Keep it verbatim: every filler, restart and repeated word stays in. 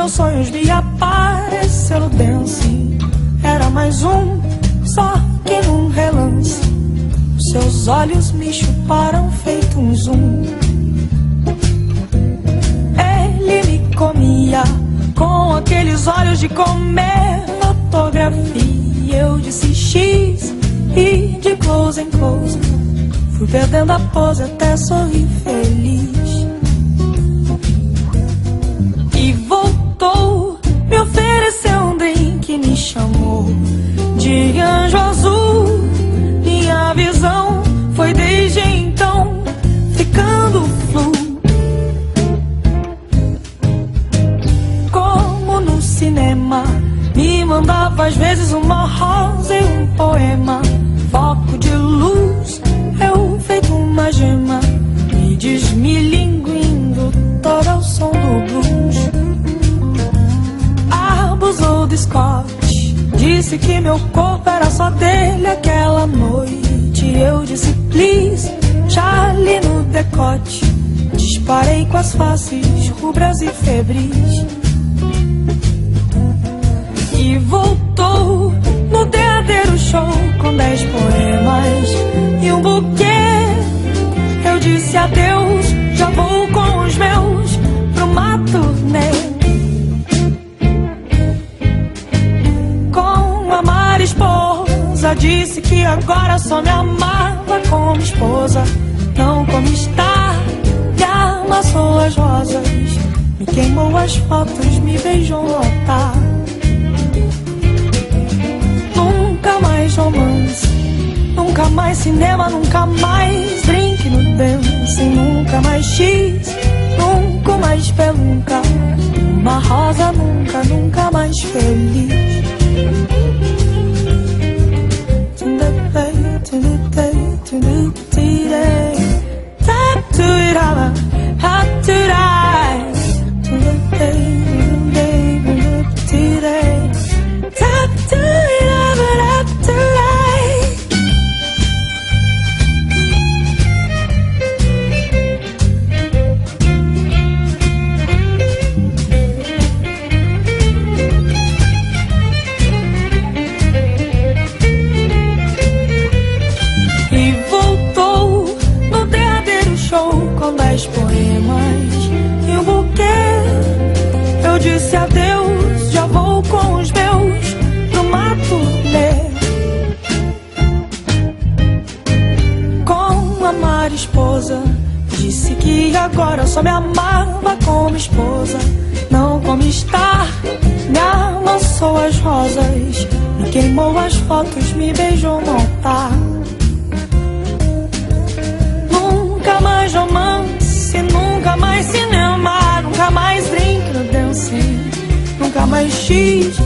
meus sonhos me apareceu no dance. Era mais um, só que num relance. Os seus olhos me chuparam feito um zoom. Ele me comia com aqueles olhos de comer fotografia. Eu disse X e de close em close fui perdendo a pose até sorrir feliz. E voltou, me ofereceu um drink, me chamou de anjo azul. Minha visão foi desde então ficando flu. Como no cinema, me mandava às vezes uma rosa e um poema. Foco de luz, eu feito uma gema, me desmilinguindo todo ao som do blues. Abusou do Scott, disse que meu corpo era só dele aquela noite. Eu disse please, Charlie no decote. Disparei com as faces rubras e febris. E voltou no derradeiro show com dez poemas e um buquê. Eu disse adeus, já vou com os meus pro mato, né? Com a mariposa, disse que agora só me amava como esposa, não como estar. Me amassou as rosas, me queimou as fotos, me beijou no altar. Nunca mais romance, nunca mais cinema, nunca mais drink no dance, nunca mais X, nunca mais pelunca. Uma rosa nunca, nunca mais feliz. Poemas e um buquê. Eu disse adeus, já vou com os meus pro mato, né? Com a mariposa, disse que agora só me amava como esposa, não como estar. Me amassou as rosas, me queimou as fotos, me beijou no altar. Nunca mais romance, nunca mais cinema, nunca mais drink no dance, nunca mais X,